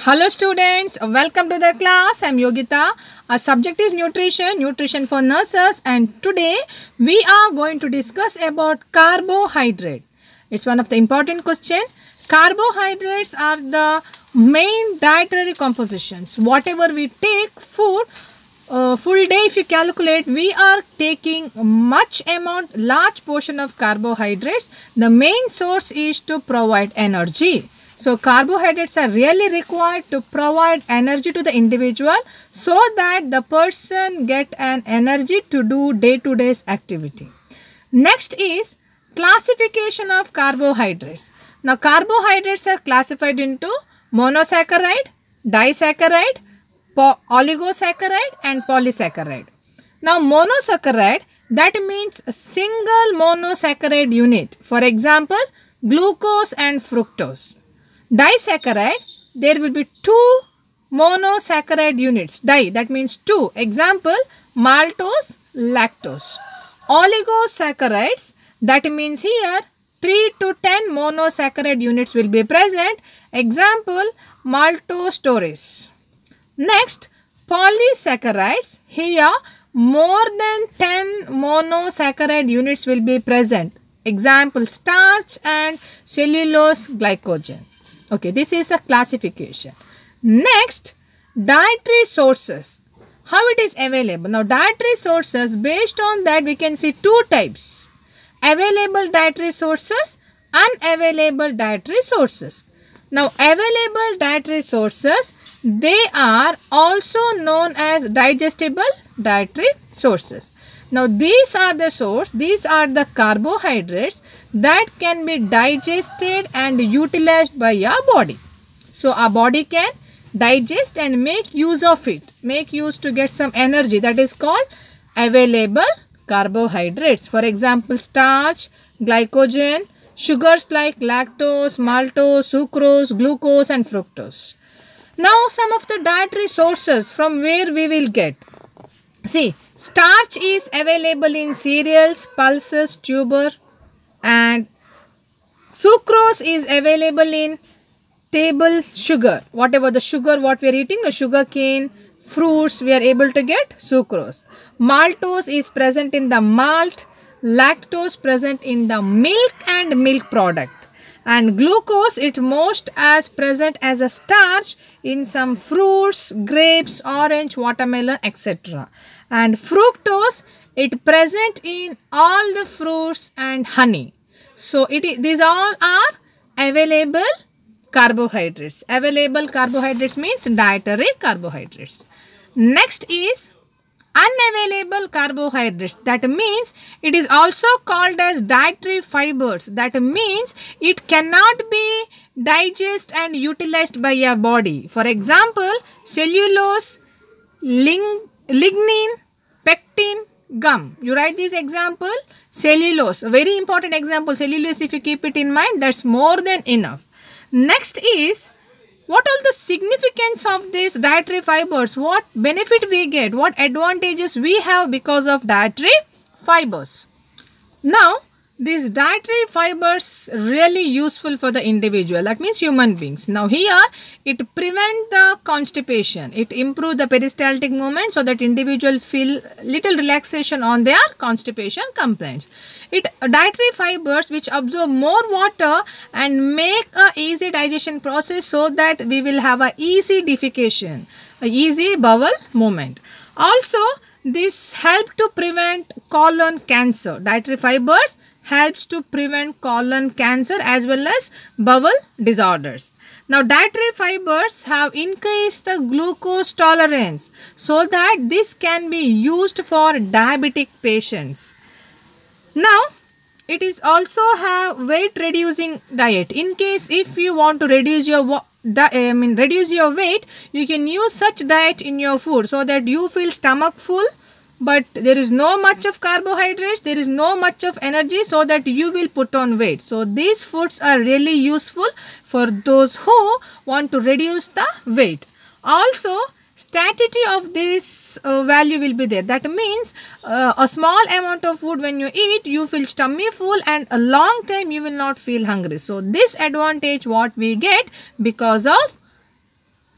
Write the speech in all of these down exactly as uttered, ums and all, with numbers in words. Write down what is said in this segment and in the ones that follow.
Hello students, welcome to the class. I am Yogita. Our subject is nutrition, nutrition for nurses, and today we are going to discuss about carbohydrate. It's one of the important question. Carbohydrates are the main dietary compositions. Whatever we take food, uh, full day if you calculate, we are taking much amount, large portion of carbohydrates. The main source is to provide energy. So carbohydrates are really required to provide energy to the individual so that the person get an energy to do day-to-day activity. Next is classification of carbohydrates. Now carbohydrates are classified into monosaccharide, disaccharide, oligosaccharide and polysaccharide. Now monosaccharide, that means a single monosaccharide unit. For example, glucose and fructose. Disaccharide, there will be two monosaccharide units. Di, that means two. Example, maltose, lactose. Oligosaccharides, that means here three to ten monosaccharide units will be present. Example, maltose taurus. Next, polysaccharides, here more than ten monosaccharide units will be present. Example, starch and cellulose glycogen. Okay, this is a classification. Next, dietary sources. How it is available? Now, dietary sources, based on that we can see two types. Available dietary sources, unavailable dietary sources. Now, available dietary sources, they are also known as digestible dietary sources. Now, these are the source, these are the carbohydrates that can be digested and utilized by our body. So, our body can digest and make use of it, make use to get some energy, that is called available carbohydrates. For example, starch, glycogen, sugars like lactose, maltose, sucrose, glucose and fructose. Now, some of the dietary sources from where we will get. See, starch is available in cereals, pulses, tuber, and sucrose is available in table sugar. Whatever the sugar what we are eating, the sugar cane, fruits, we are able to get sucrose. Maltose is present in the malt, lactose present in the milk and milk product. And glucose, it most as present as a starch in some fruits, grapes, orange, watermelon, et cetera. And fructose, it present in all the fruits and honey. So it these all are available carbohydrates. Available carbohydrates means dietary carbohydrates. Next is unavailable carbohydrates. That means it is also called as dietary fibers. That means it cannot be digested and utilized by your body. For example, cellulose, ling lignin, pectin, gum. You write this example, cellulose. A very important example, cellulose, if you keep it in mind, that's more than enough. Next is, what all the significance of these dietary fibers? What benefit we get? What advantages we have because of dietary fibers? Now, these dietary fibers really useful for the individual. That means human beings. Now, here it prevent the constipation. It improve the peristaltic movement so that individual feel little relaxation on their constipation complaints. It dietary fibers which absorb more water and make a easy digestion process so that we will have a easy defecation, a easy bowel movement. Also, this help to prevent colon cancer. Dietary fibers helps to prevent colon cancer as well as bowel disorders. Now, dietary fibers have increased the glucose tolerance so that this can be used for diabetic patients. Now, it is also have weight reducing diet. In case if you want to reduce your I mean reduce your weight, you can use such diet in your food so that you feel stomach full, but there is no much of carbohydrates, there is no much of energy, so that you will put on weight. So these foods are really useful for those who want to reduce the weight. Also, satiety of this uh, value will be there. That means uh, a small amount of food when you eat, you feel tummy full, and a long time you will not feel hungry. So this advantage what we get because of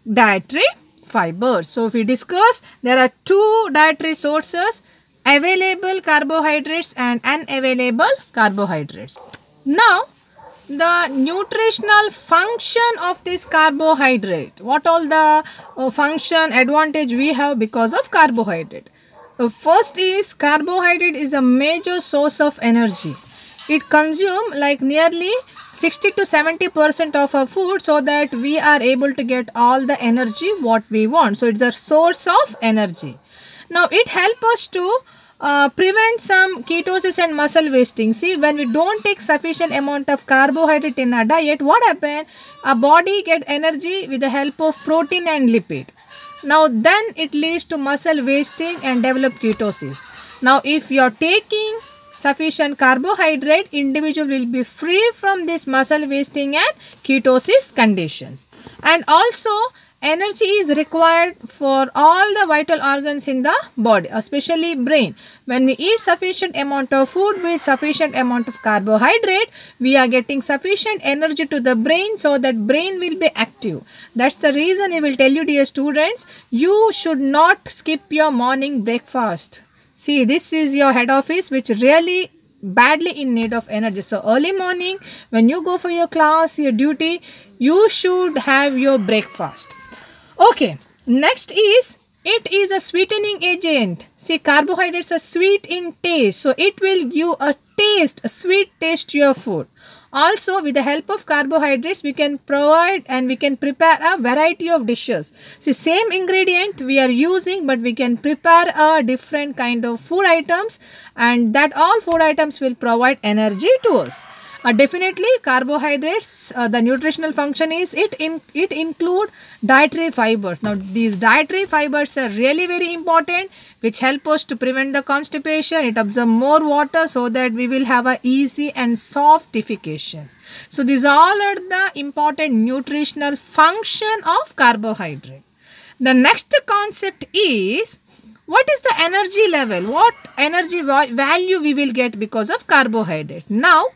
dietary fibers. So if we discuss, there are two dietary sources, available carbohydrates and unavailable carbohydrates. Now, the nutritional function of this carbohydrate. What all the uh, function advantage we have because of carbohydrate? Uh, first is carbohydrate is a major source of energy. It consumes like nearly sixty to seventy percent of our food so that we are able to get all the energy what we want. So it's a source of energy. Now it helps us to uh, prevent some ketosis and muscle wasting. See, when we don't take sufficient amount of carbohydrate in our diet, what happens? Our body get energy with the help of protein and lipid. Now then it leads to muscle wasting and develop ketosis. Now if you are taking sufficient carbohydrate, individual will be free from this muscle wasting and ketosis conditions. And also energy is required for all the vital organs in the body, especially brain. When we eat sufficient amount of food with sufficient amount of carbohydrate, we are getting sufficient energy to the brain so that brain will be active. That's the reason we will tell you, dear students, you should not skip your morning breakfast. See, this is your head office which really badly in need of energy. So early morning when you go for your class, your duty, you should have your breakfast. Okay, next is, it is a sweetening agent. See, carbohydrates are sweet in taste, so it will give a taste, a sweet taste to your food. Also, with the help of carbohydrates, we can provide and we can prepare a variety of dishes. See, same ingredient we are using, but we can prepare a different kind of food items, and that all food items will provide energy to us. Uh, definitely carbohydrates, uh, the nutritional function is it in it include dietary fibers. Now these dietary fibers are really very important, which help us to prevent the constipation. It absorbs more water so that we will have a easy and soft defecation. So these all are the important nutritional function of carbohydrate. The next concept is, what is the energy level? What energy value we will get because of carbohydrate? Now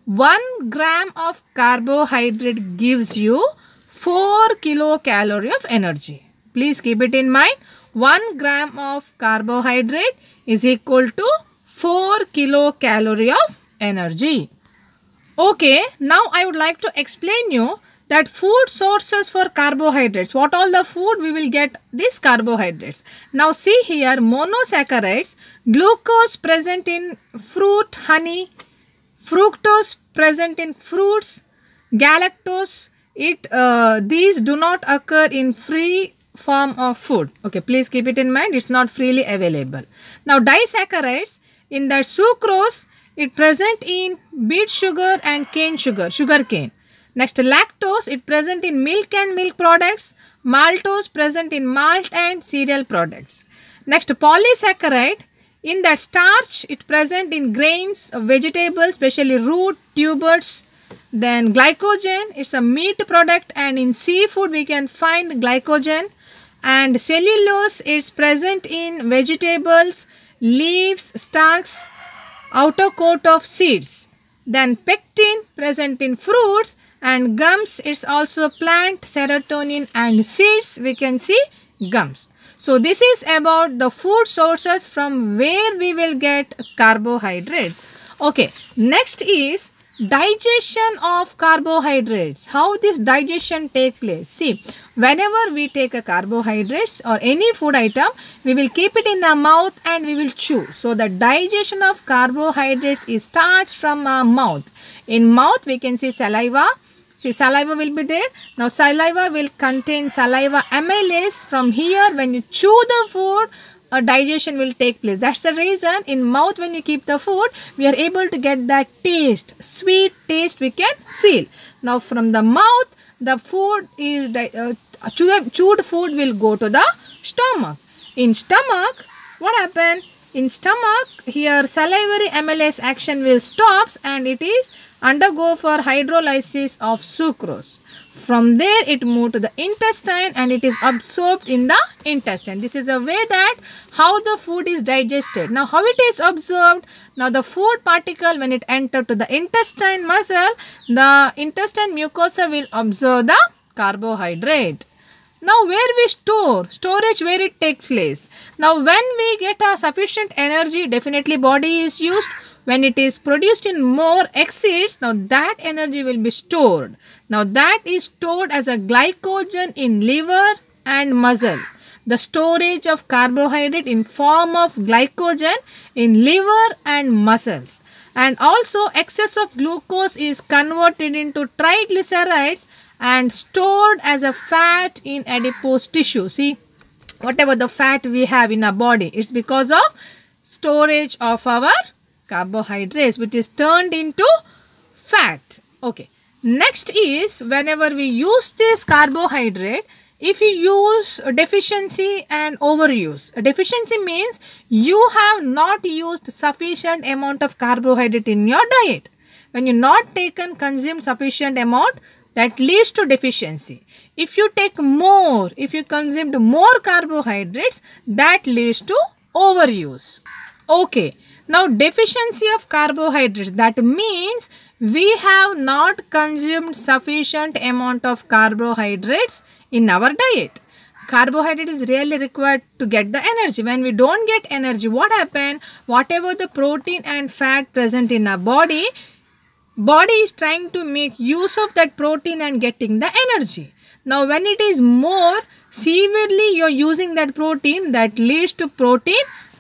one gram of carbohydrate gives you four kilocalorie of energy. Please keep it in mind. one gram of carbohydrate is equal to four kilocalorie of energy. Okay, now I would like to explain you that food sources for carbohydrates. What all the food we will get these carbohydrates. Now see here, monosaccharides, glucose present in fruit, honey, fructose present in fruits, galactose, it uh, these do not occur in free form of food. Okay, please keep it in mind, it's not freely available. Now disaccharides, in that sucrose, it present in beet sugar and cane sugar, sugar cane. Next lactose, it present in milk and milk products, maltose present in malt and cereal products. Next polysaccharide, in that starch, it present in grains, vegetables, especially root, tubers. Then glycogen, it's a meat product, and in seafood we can find glycogen. And cellulose, it's present in vegetables, leaves, stalks, outer coat of seeds. Then pectin, present in fruits, and gums, it's also plant, serotonin and seeds, we can see gums. So this is about the food sources from where we will get carbohydrates. Okay, next is digestion of carbohydrates. How this digestion take place? See, whenever we take a carbohydrates or any food item, we will keep it in our mouth and we will chew. So the digestion of carbohydrates is starts from our mouth. In mouth we can see saliva. See, saliva will be there. Now saliva will contain saliva amylase. From here, when you chew the food, a digestion will take place. That's the reason in mouth when you keep the food, we are able to get that taste, sweet taste we can feel. Now from the mouth, the food is, uh, chewed food will go to the stomach. In stomach, what happened? In stomach, here salivary amylase action will stops and it is undergo for hydrolysis of sucrose. From there it move to the intestine and it is absorbed in the intestine. This is a way that how the food is digested. Now how it is absorbed? Now the food particle when it enter to the intestine muscle, the intestine mucosa will absorb the carbohydrate. Now where we store, storage where it takes place. Now when we get a sufficient energy, definitely body is used. When it is produced in more exceeds, now that energy will be stored. Now that is stored as a glycogen in liver and muscle. The storage of carbohydrate in form of glycogen in liver and muscles. And also excess of glucose is converted into triglycerides and stored as a fat in adipose tissue. See, whatever the fat we have in our body, it's because of storage of our carbohydrates, which is turned into fat. Okay. Next is, whenever we use this carbohydrate, if you use deficiency and overuse. A deficiency means you have not used sufficient amount of carbohydrate in your diet. When you not taken, consumed sufficient amount, that leads to deficiency. If you take more, if you consumed more carbohydrates, that leads to overuse. Okay. Now deficiency of carbohydrates, that means we have not consumed sufficient amount of carbohydrates in our diet. Carbohydrate is really required to get the energy. When we don't get energy, what happens? Whatever the protein and fat present in our body, body is trying to make use of that protein and getting the energy. Now when it is more, severely you are using that protein, that leads to protein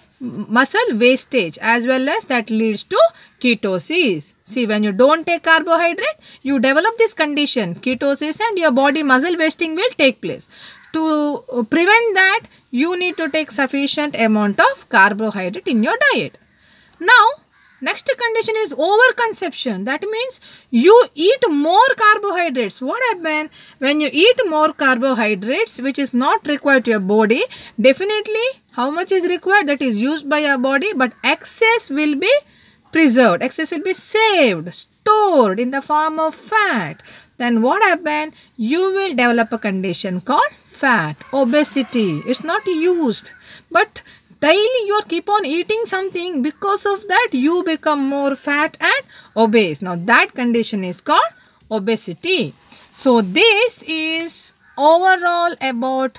muscle wastage, as well as that leads to ketosis. See, when you don't take carbohydrate, you develop this condition, ketosis, and your body muscle wasting will take place. To prevent that, you need to take sufficient amount of carbohydrate in your diet. Now, next condition is overconsumption. That means you eat more carbohydrates. What happens when you eat more carbohydrates, which is not required to your body? Definitely, how much is required, that is used by your body, but excess will be preserved. Excess will be saved, stored in the form of fat. Then what happens? You will develop a condition called fat, obesity. It's not used, but daily you keep on eating something, because of that you become more fat and obese. Now that condition is called obesity. So this is overall about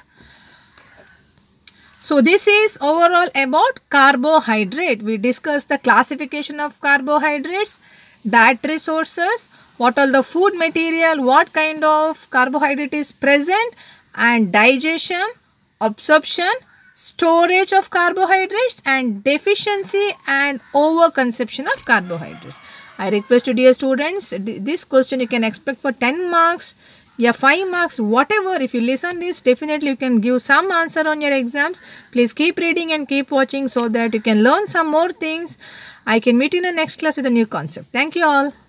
So this is overall about carbohydrate. We discussed the classification of carbohydrates, dietary sources, what all the food material, what kind of carbohydrate is present, and digestion, absorption, storage of carbohydrates, and deficiency and overconsumption of carbohydrates. I request you, dear students, this question you can expect for ten marks. Yeah, five marks, whatever. If you listen this, definitely you can give some answer on your exams. Please keep reading and keep watching so that you can learn some more things. I can meet you in the next class with a new concept. Thank you all.